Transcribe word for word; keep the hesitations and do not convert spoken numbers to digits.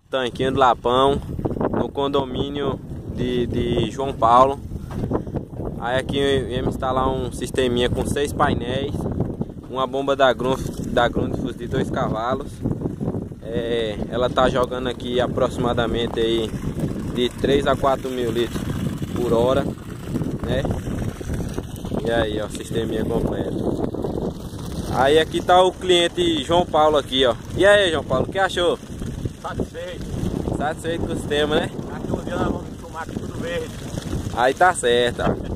Tanquinho do Lapão, no condomínio de, de João Paulo. Aí aqui viemos instalar um sisteminha com seis painéis, uma bomba da Grundfos, da Grundfos de dois cavalos. É, ela tá jogando aqui aproximadamente aí de três a quatro mil litros por hora, né? E aí, ó, sisteminha completo. Aí aqui tá o cliente João Paulo aqui, ó. E aí, João Paulo, o que achou? Satisfeito. Satisfeito com o sistema, né? Daqui uns dias nós vamos filmar tudo verde. Aí tá certo, ó.